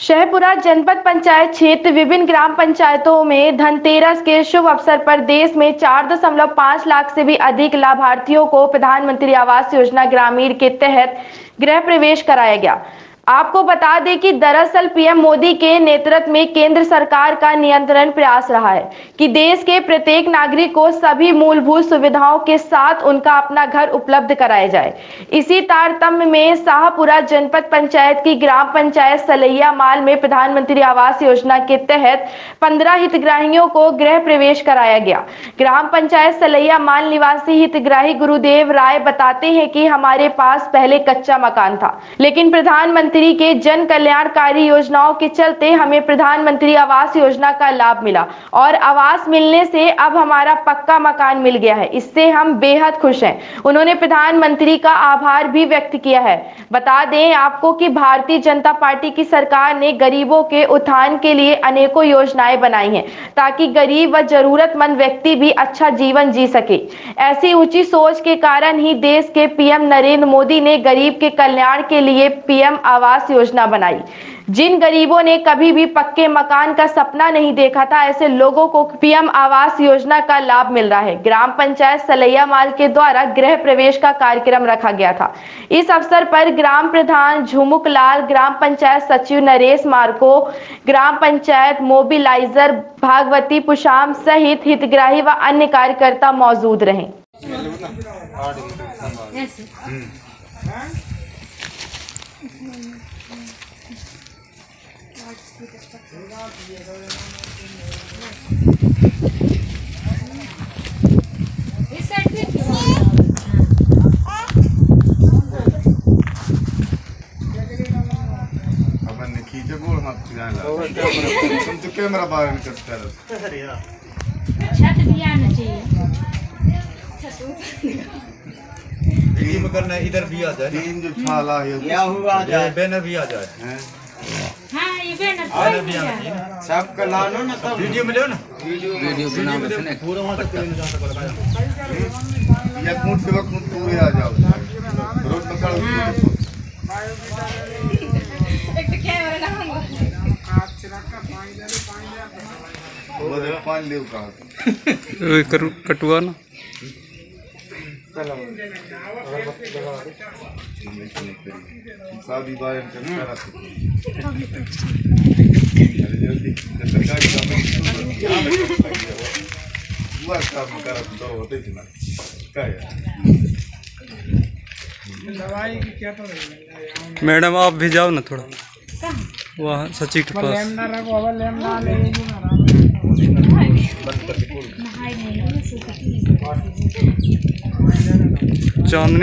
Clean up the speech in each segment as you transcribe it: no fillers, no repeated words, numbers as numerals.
शहपुरा जनपद पंचायत क्षेत्र विभिन्न ग्राम पंचायतों में धनतेरस के शुभ अवसर पर देश में 4.5 लाख से भी अधिक लाभार्थियों को प्रधानमंत्री आवास योजना ग्रामीण के तहत गृह प्रवेश कराया गया। आपको बता दें कि दरअसल पीएम मोदी के नेतृत्व में केंद्र सरकार का निरंतर प्रयास रहा है कि देश के प्रत्येक नागरिक को सभी मूलभूत सुविधाओं के साथ उनका अपना घर उपलब्ध कराया जाए। इसी तारतम्य में शाहपुरा जनपद पंचायत की ग्राम पंचायत सलैया माल में प्रधानमंत्री आवास योजना के तहत 15 हितग्राहियों को गृह प्रवेश कराया गया। ग्राम पंचायत सलैया माल निवासी हितग्राही गुरुदेव राय बताते हैं कि हमारे पास पहले कच्चा मकान था, लेकिन प्रधानमंत्री के जन कल्याणकारी योजनाओं के चलते हमें प्रधानमंत्री आवास योजना का लाभ मिला और आवास मिलने से अब हमारा पक्का मकान मिल गया है। इससे हम बेहद खुश हैं। उन्होंने प्रधानमंत्री का आभार भी व्यक्त किया है। बता दें आपको कि भारतीय जनता पार्टी की सरकार ने गरीबों के उत्थान के लिए अनेकों योजनाएं बनाई हैं ताकि गरीब व जरूरतमंद व्यक्ति भी अच्छा जीवन जी सके। ऐसी ऊंची सोच के कारण ही देश के पीएम नरेंद्र मोदी ने गरीब के कल्याण के लिए पीएम आवास योजना बनाई। जिन गरीबों ने कभी भी पक्के मकान का सपना नहीं देखा था, ऐसे लोगों को पीएम आवास योजना का लाभ मिल रहा है। ग्राम पंचायत सलैया माल के द्वारा गृह प्रवेश का कार्यक्रम रखा गया था। इस अवसर पर ग्राम प्रधान झुमुक लाल, ग्राम पंचायत सचिव नरेश मार्को, ग्राम पंचायत मोबिलाइजर भागवती पुशाम सहित हितग्राही व अन्य कार्यकर्ता मौजूद रहे। खींचे बोल मत तुम तो कैमरा बाहर निकलता है। छत भी आना चाहिए। में करना इधर भी आ जाए। तीन जो छाला है क्या हुआ जाए, बैनर भी आ जाए। हाँ ये बैनर भी आना चाहिए। सब का लानो ना तब वीडियो में लो ना, वीडियो बना में पूरा वहां तक चले जा सकता है। या कूट से वक्त पूरे आ जाओ रोड पकड़ एक तो कैमरा ना हम वो पानी ले का कटुआ ना शादी बाहर कर जल्दी काम कर दो होते ना क्या दवाई की क्या तो मैडम आप भी जाओ ना थोड़ा वहाँ सचिव के पास। लेमना रखो लेमना ले चांदनी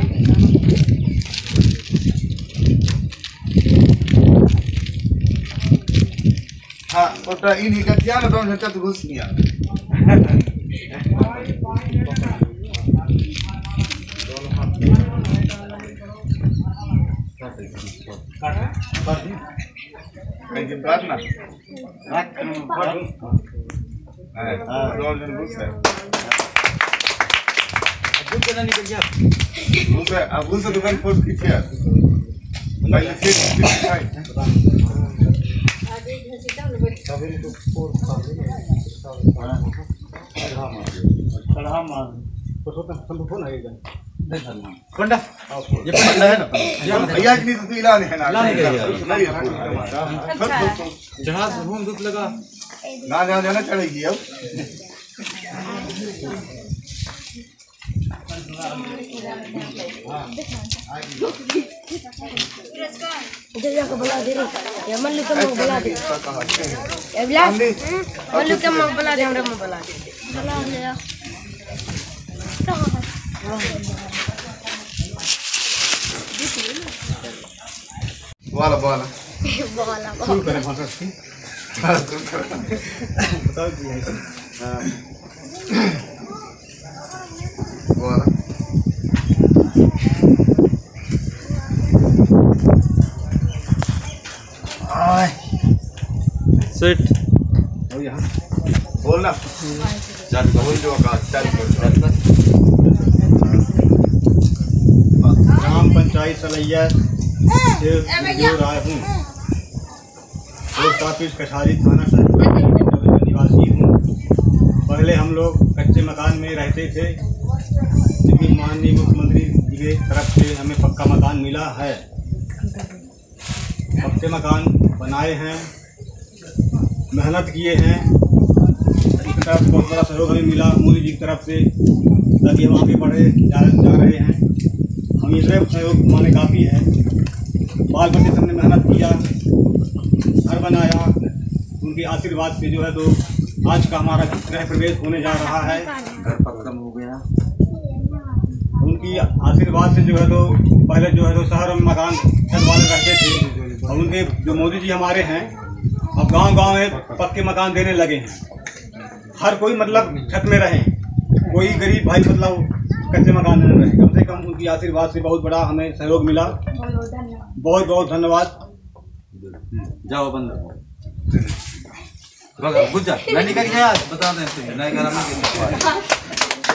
हाँ तो इन्हीं का ध्यान तो हम तो घुस नहीं आ कहीं बात ना हाँ रोल में घुस है अब चला निकल गया। घुस है अब घुस दुकान पोस्ट खींचे पहले फिर खाए चढ़ा मार तो सोता हम फोन आएगा पंडा ये पंडा है ना भैया की तो इलाज है ना जहाज घूम धूप लगा ना जाना चढ़ेगी अब बुला दे रे मल्लू के मुंह बुला दे मल्लू के मुंह बुला दे हमरा मुंह बुला दे वाला वाला शुरू करें भाषा से बताओ जी हां वाला सेट और यहाँ बोलना चल बोल जो का चल ग्राम पंचायत सलैया से जो राय हूँ पोस्ट ऑफिस कछारी थाना का निवासी हूँ। पहले हम लोग कच्चे मकान में रहते थे, लेकिन माननीय मुख्यमंत्री जी की तरफ से हमें पक्का मकान मिला है। पक्के मकान बनाए हैं, मेहनत किए हैं, इसकी तरफ बहुत बड़ा सहयोग हमें मिला मोदी जी की तरफ से, ताकि हम आगे बढ़े जा रहे हैं। हम ये सहयोग माने काफ़ी है। बाल बच्चे सबने मेहनत किया, घर बनाया, उनके आशीर्वाद से जो है तो आज का हमारा गृह प्रवेश होने जा रहा है। घर पक्का हो गया। उनकी आशीर्वाद से जो है तो पहले जो है तो शहरों में मकान छत वाले रहते थे, और उनके जो मोदी जी हमारे हैं अब गांव-गांव में पक्के मकान देने लगे हैं। हर कोई मतलब छत में रहे, कोई गरीब भाई मतलब कच्चे मकान में रहे। कम से कम उनकी आशीर्वाद से बहुत बड़ा हमें सहयोग मिला। बहुत बहुत धन्यवाद। जाओ बंद गुज्जा नहीं निकल गया, बता दें नहीं घर में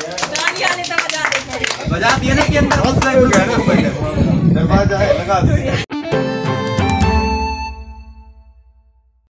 बजा दिए ना कि अंदर दरवाजा है लगा दे।